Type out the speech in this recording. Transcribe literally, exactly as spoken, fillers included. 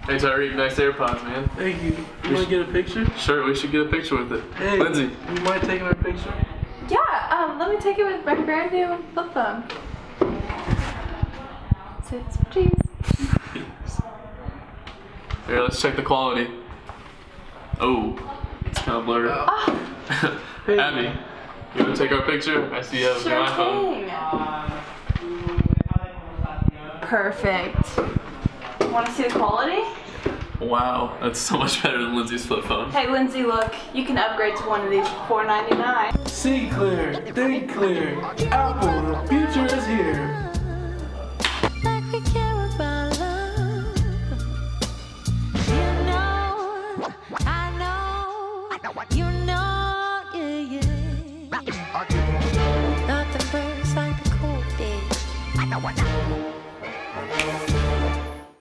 Hey Tyreek, nice AirPods, man. Thank you. You want to get a picture? Sure, we should get a picture with it. Hey, Lindsay. You mind taking our picture? Yeah, um, let me take it with my brand new flip phone. Six cheese. Here, let's check the quality. Oh, it's kind of blurry. Oh, Hey. Abby, you want to take our picture? I see you have sure your iPhone. thing. Perfect. Want to see the quality? Wow, that's so much better than Lindsay's flip phone. Hey Lindsay, look, you can upgrade to one of these for four ninety-nine. See clear, think clear. Apple, the future is here.